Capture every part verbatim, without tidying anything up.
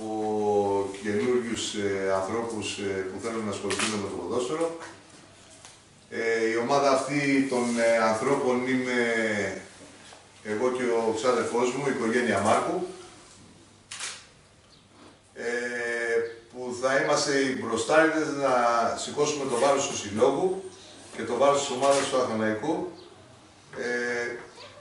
από καινούριους ε, ανθρώπους ε, που θέλουν να ασχοληθούν με το ποδόσφαιρο. Ε, η ομάδα αυτή των ε, ανθρώπων είμαι εγώ και ο ξάδερφός μου, η οικογένεια Μάρκου, ε, που θα είμαστε οι μπροστάριδες να σηκώσουμε το βάρος του συλλόγου και το βάρος της ομάδας του Αθαναϊκού ε,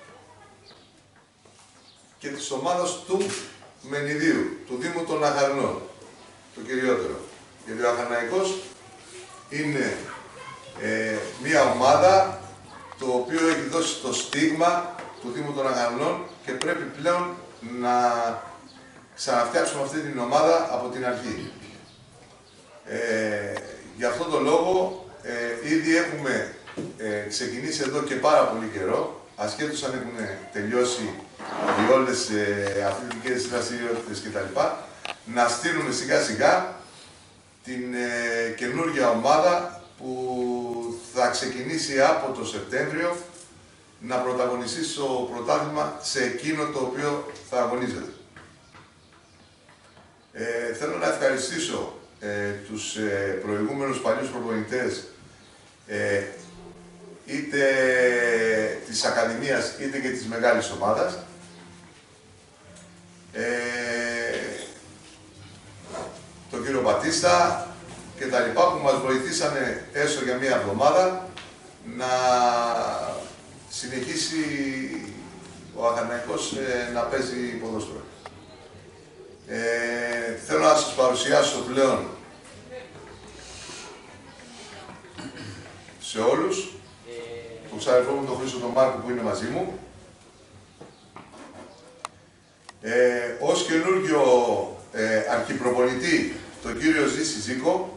και της ομάδας του Μενιδίου, του Δήμου των Αχαρνών, το κυριότερο. Γιατί ο Αθαναϊκός είναι ε, μια ομάδα το οποίο έχει δώσει το στίγμα του Δήμου των Αχαρνών και πρέπει πλέον να ξαναφτιάξουμε αυτή την ομάδα από την αρχή. Ε, γι' αυτόν τον λόγο ε, ήδη έχουμε ε, ξεκινήσει εδώ και πάρα πολύ καιρό, ασχέτως αν έχουν τελειώσει οι όλες ε, αθλητικές δραστηριότητες κτλ. Να στείλουμε σιγά σιγά την ε, καινούργια ομάδα που θα ξεκινήσει από το Σεπτέμβριο να πρωταγωνιστεί στο πρωτάθλημα σε εκείνο το οποίο θα αγωνίζεται. Ε, θέλω να ευχαριστήσω ε, τους ε, προηγούμενους παλιούς προπονητές ε, είτε της Ακαδημίας είτε και της μεγάλης ομάδας. Ε, τον κύριο Μπατίστα και τα λοιπά που μας βοηθήσανε έστω για μία εβδομάδα να συνεχίσει ο Αθαναϊκός ε, να παίζει ποδόσφαιρο. Ε, θέλω να σας παρουσιάσω πλέον σε όλους τον ξαδερφό μου τον Χρήστο τον Μάρκο που είναι μαζί μου. Ε, ως καινούργιο ε, αρχιπροπονητή τον κύριο Ζήση Ζήκο,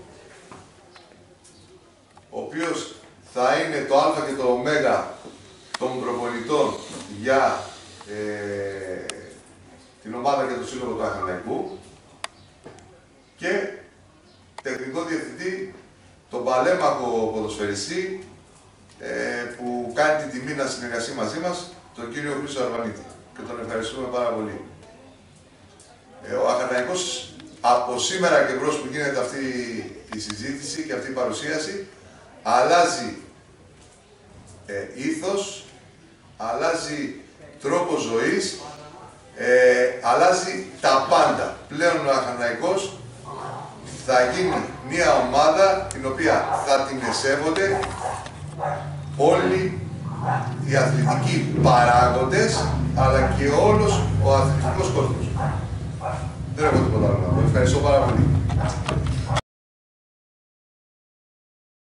ο οποίος θα είναι το α και το ω των προπονητών για ε, την ομάδα και το σύλλογο του Αθαναϊκού και τεχνικό διευθυντή τον παλέμαχο ποδοσφαιριστή ε, που κάνει την τιμή να συνεργαστεί μαζί μας, τον κύριο Χρήστο Αρβανίτη, και τον ευχαριστούμε πάρα πολύ. Ε, ο Αθαναϊκός από σήμερα και μπρος που γίνεται αυτή η συζήτηση και αυτή η παρουσίαση αλλάζει ε, ήθος, αλλάζει τρόπο ζωής, ε, αλλάζει τα πάντα. Πλέον ο Αθαναϊκός θα γίνει μια ομάδα την οποία θα την εσέβονται όλοι οι αθλητικοί παράγοντες, αλλά και όλος ο αθλητικός κόσμος. Δεν έχω τίποτα άλλο να πω. Ευχαριστώ πάρα πολύ.